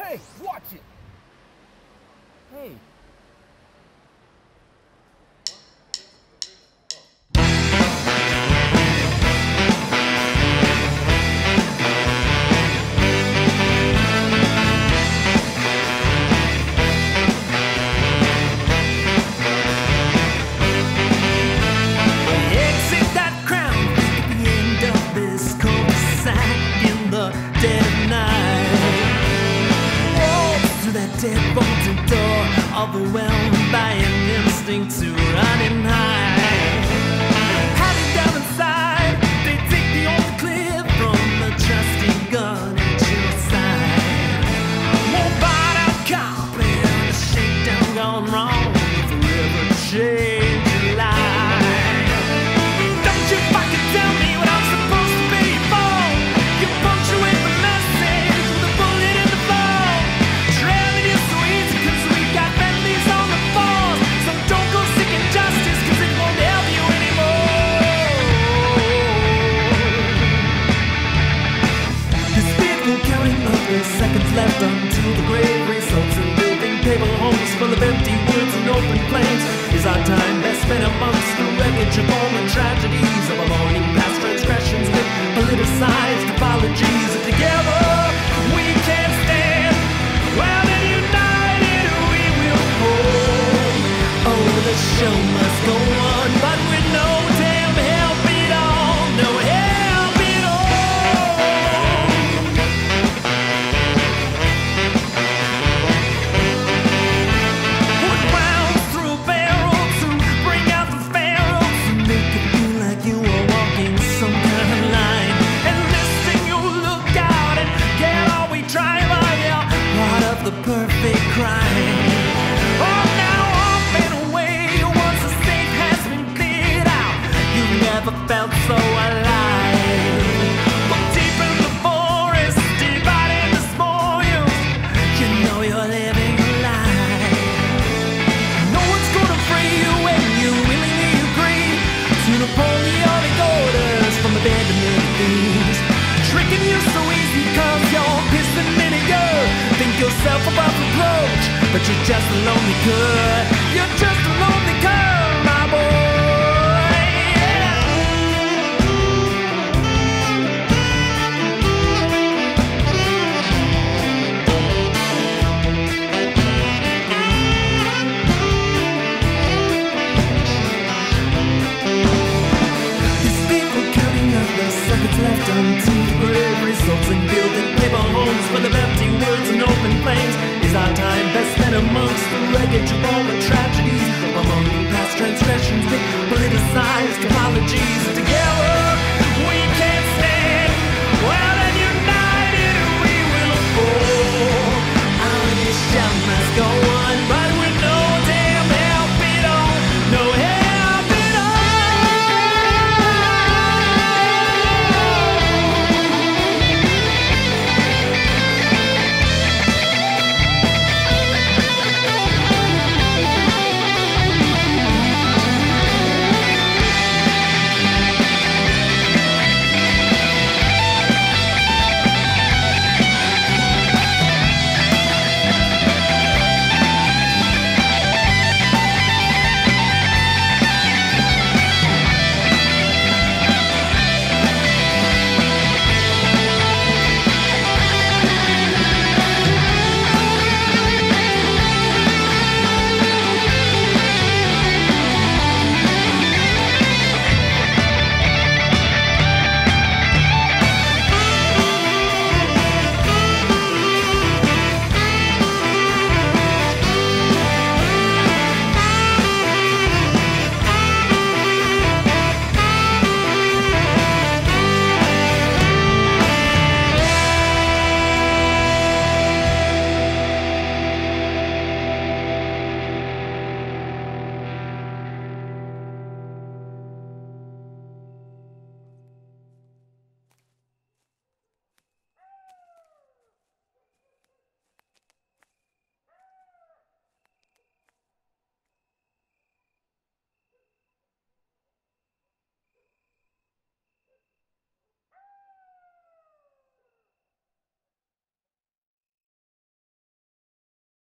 Hey, watch it! Hey. Exit that crown at the end of this cul-de-sac in the dead of night. Walks through that dead-bolted door, overwhelmed by an instinct to run and hide. Hiding down inside, they take the old clip from the trusty gun at your side. Won't bite out cop and a shakedown gone wrong, forever change your life. Don't you fucking tell me what I'm supposed to be for. You punctuate the message with a bullet in the phone. Trailing you so easy cause we got families on the force. So don't go seeking justice cause it won't help you anymore. These people counting up their seconds left until the grave results in building paper homes full of empty woods and open plains. Is our time best spent amongst the wreckage of all the tragedies of a morning past transgressions with politicized apologies? And together we can't stand. Well then united we will hold. Oh, the show must go on, but with no damn help at all. No help at all. Put rounds through a barrel to bring out the sparrows and make it feel like you are walking some kind of line. Enlisting your lookout and get all we try by you. Part of the perfect crime. Oh, now off and away once the state has been cleared out. You never felt so alive. But deep in the forest, dividing the spoils, you know you're living a lie. No one's gonna free you when you willingly agree to Napoleonic orders from the band of many thieves. Tricking you so easy cause you're pissing vinegar. Think yourself above reproach, but you're just a lonely cur. You're just a lonely cur, my boy. These people counting up their seconds left until the grave results in building paper homes full of empty woods and open plains. Is our time best spent amongst the wreckage of all the tragedies of among past transgressions with politicized